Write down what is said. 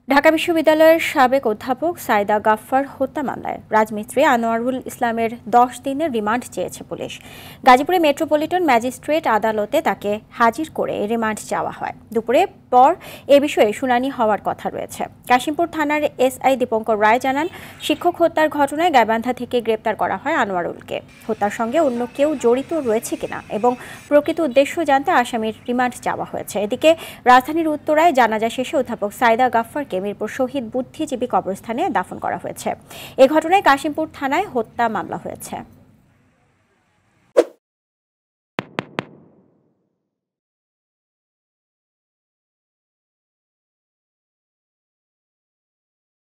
ঢাকা বিশ্ববিদ্যালয়ের সাবেক অধ্যাপক সাইদা গাফফার হত্যা মামলায় রাজমিস্ত্রি আনোয়ারুল ইসলামের 10 দিনের রিমান্ড চেয়েছে পুলিশ। গাজীপুরে মেট্রোপলিটন ম্যাজিস্ট্রেট আদালতে তাকে হাজির করে রিমান্ড চাওয়া হয়। দুপুরে পর এ বিষয়ে শুনানি হওয়ার কথা রয়েছে। কাশিমপুর থানার এসআই দীপঙ্কর রায় জানান, শিক্ষক হত্যার ঘটনায় গাইবান্ধা থেকে গ্রেপ্তার করা হয় আনোয়ারুলকে। হত্যার সঙ্গে অন্য কেউ জড়িত রয়েছে কিনা এবং প্রকৃত উদ্দেশ্য জানতে আসামির রিমান্ড চাওয়া হয়েছে। এদিকে রাজধানীর উত্তরায় জানাজা শেষে অধ্যাপক সাইদা গাফফারকে মিরপুর শহীদ বুদ্ধিজীবী কবরস্থানে দাফন করা হয়েছে। এ ঘটনায় কাশিমপুর থানায় হত্যা মামলা হয়েছে।